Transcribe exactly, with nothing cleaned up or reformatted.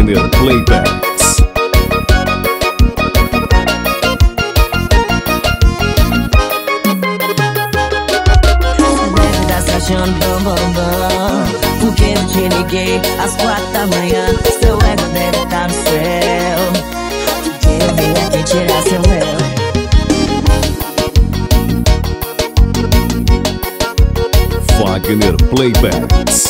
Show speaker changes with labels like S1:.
S1: Wagner Playbacks.
S2: Deve tá se achando bom, bom, bom, porque eu te liguei às quatro da manhã. Seu ego deve tá no céu, porque eu vim aqui tirar seu véu.
S1: Wagner Playbacks.